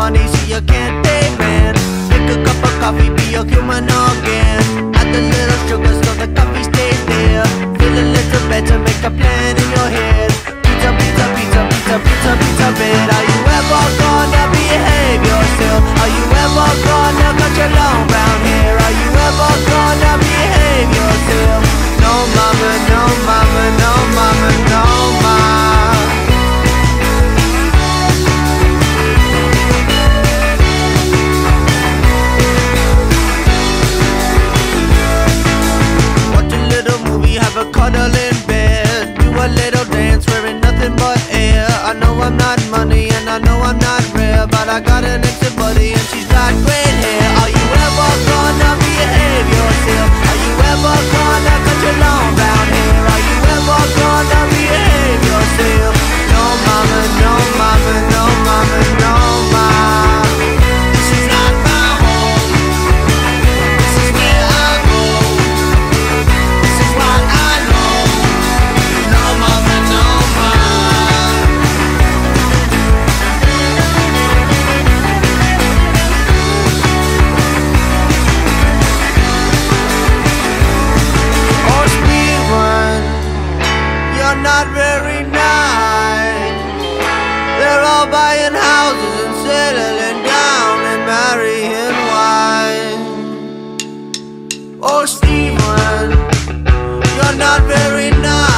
money so you can't pay rent. Make a cup of coffee, be a human again. Add a little sugar so the coffee stays there. Feel a little better, make a plan in your head. Pizza, pizza, pizza, pizza, pizza, pizza bed. Are you ever gonna behave yourself? Are you ever gonna cut your long brown hair? Are you ever gonna behave yourself? No mama, no mama, no mama, no mama. Have a cuddle in bed, do a little dance wearing nothing but air. I know I'm not money and I know I'm not rare, but I got an extra buddy and she's got great hair. Are you ever gonna behave yourself? Are you ever gonna cut your long brown hair? Are you ever gonna behave yourself? No mama, no mama, no mama, no mama. This is not my home. This is where I go. This is what I know. No mama, no mama. Oh, Stephen, you're not very nice. They're all buying houses and settling down and marrying wives. Oh, Stephen, you're not very nice.